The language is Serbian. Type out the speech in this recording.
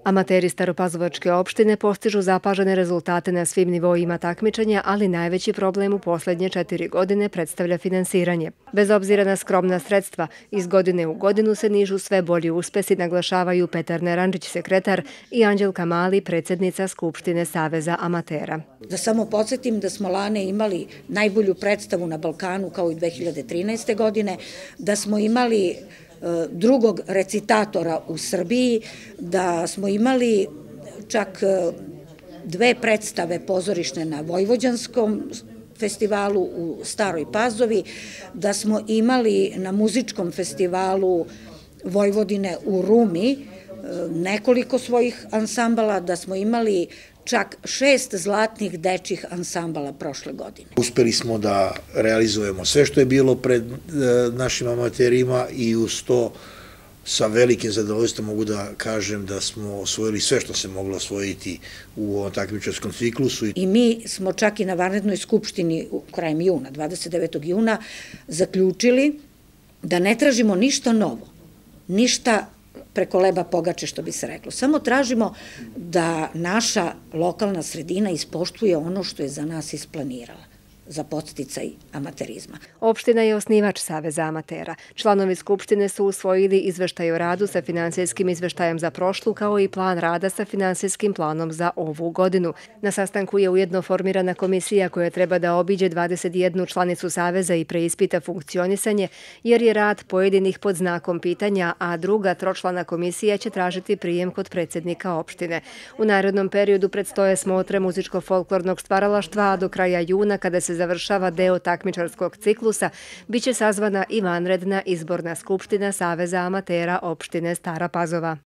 Amateri Staropazovačke opštine postižu zapažene rezultate na svim nivoima takmičenja, ali najveći problem u posljednje 4 godine predstavlja finansiranje. Bez obzira na skromna sredstva, iz godine u godinu se nižu sve bolji uspesi, naglašavaju Petar Nerančić, sekretar, i Anđelka Mali, predsjednica Skupštine Saveza amatera. Da samo podsjetim da smo lane imali najbolju predstavu na Balkanu kao i 2013. godine, da smo imali drugog recitatora u Srbiji, da smo imali čak 2 predstave pozorišne na Vojvođanskom festivalu u Staroj Pazovi, da smo imali na muzičkom festivalu Vojvodine u Rumi nekoliko svojih ansambala, da smo imali čak 6 zlatnih dečjih ansambala prošle godine. Uspeli smo da realizujemo sve što je bilo pred našim amaterima i uz to sa velikim zadovoljstvom mogu da kažem da smo osvojili sve što se moglo osvojiti u ovom takmičarskom ciklusu. I mi smo čak i na vanrednoj skupštini krajem juna, 29. juna, zaključili da ne tražimo ništa novo, ništa preko leba pogače, što bi se reklo. Samo tražimo da naša lokalna sredina ispoštuje ono što je za nas isplanirala za podsticaj amaterizma. Opština je osnivač Saveza amatera. Članovi Skupštine su usvojili izveštaj o radu sa finansijskim izveštajem za prošlu, kao i plan rada sa finansijskim planom za ovu godinu. Na sastanku je ujedno formirana komisija koja treba da obiđe 21 članicu Saveza i preispita funkcionisanje, jer je rad pojedinih pod znakom pitanja, a druga tročlana komisija će tražiti prijem kod predsjednika opštine. U narednom periodu predstoje smotre muzičko-folklornog stvaralaštva, a do kraja juna, kada se završava deo takmičarskog ciklusa, biće sazvana i vanredna izborna skupština Saveza amatera opštine Stara Pazova.